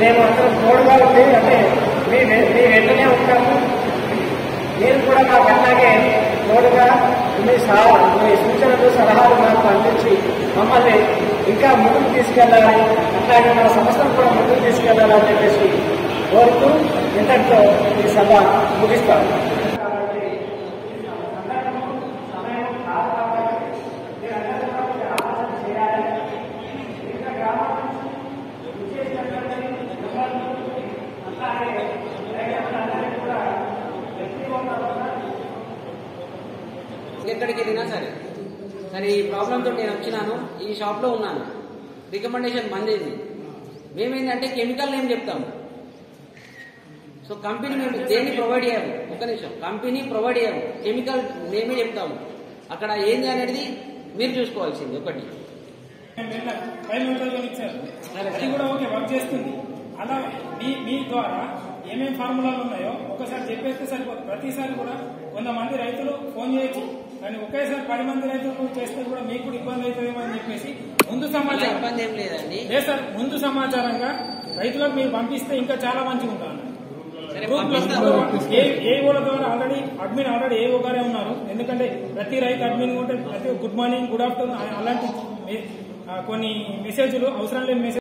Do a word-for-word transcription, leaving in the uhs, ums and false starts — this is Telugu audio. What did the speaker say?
మేము అందరం తోడుగా ఉండి అంటే మీ మీ వెంటనే ఉంటాము. మీరు కూడా మాకు అలాగే తోడుగా మీ సలహా మీ సూచనలు సలహాలు మాకు అందించి మమ్మల్ని ఇంకా ముందుకు తీసుకెళ్లాలి, అట్లాగే మన సంస్థను కూడా ముందుకు తీసుకెళ్లాలని చెప్పేసి కోరుతూ ఇంతటితో ఈ సభ ముగిస్తాం. ఎక్కడికి వెళ్ళినా సరే సరే ఈ ప్రాబ్లంతో నేను వచ్చినాను, ఈ షాప్లో ఉన్నాను, రికమెండేషన్ మందేది. మేమేంటంటే కెమికల్ నేమ్ చెప్తాము. సో కంపెనీ మేము దేన్ని ప్రొవైడ్ చేయము, ఒక నిమిషం, కంపెనీ ప్రొవైడ్ చేయము, కెమికల్ నేమే చెప్తాము. అక్కడ ఏంది అనేది మీరు చూసుకోవాల్సింది. ఒకటి అది కూడా ఓకే వర్క్ చేస్తుంది. అలా మీ మీ ద్వారా ఏమేమి ఫార్ములాలు ఉన్నాయో ఒకసారి చెప్పేస్తే సరిపోతుంది. ప్రతిసారి కూడా కొంతమంది రైతులు ఫోన్ చేయొచ్చు, కానీ ఒకేసారి పది మంది రైతులు చేస్తే కూడా మీకు కూడా ఇబ్బంది అవుతుందేమో అని చెప్పేసి ముందు సమాచారం ఇబ్బంది ఏం లేదండి. లేదు సార్, ముందు సమాచారంగా రైతులకు మీరు పంపిస్తే ఇంకా చాలా మంచిగా ఉంటారు. ఏఓల ద్వారా ఆల్రెడీ అడ్మిన్ ఆల్రెడీ ఏఓ గారే ఉన్నారు. ఎందుకంటే ప్రతి రైతు అడ్మిన్ ఉంటే ప్రతి గుడ్ మార్నింగ్ గుడ్ ఆఫ్టర్నూన్ అలాంటి కొన్ని మెసేజ్లు అవసరం లేని మెసేజ్